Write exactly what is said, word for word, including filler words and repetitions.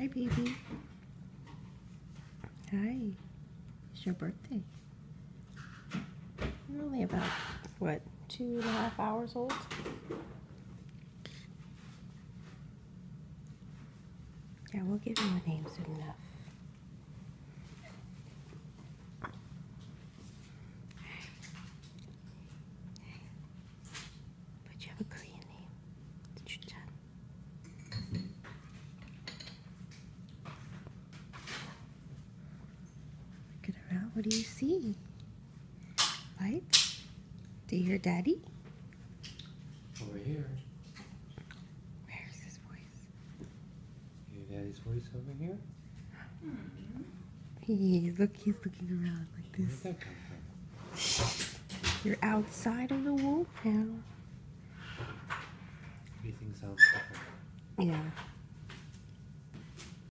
Hi, baby. Hi. It's your birthday. You're only about, what, two and a half hours old? Yeah, we'll give him a name soon enough. But you have a Korean name. It's Chuchan. Look around. What do you see? Lights? Do you hear Daddy? Over here. Where's his voice? Hear Daddy's voice over here? He, look, he's looking around like this. Where'd that come from? You're outside of the wolf now. He thinks I'm Yeah.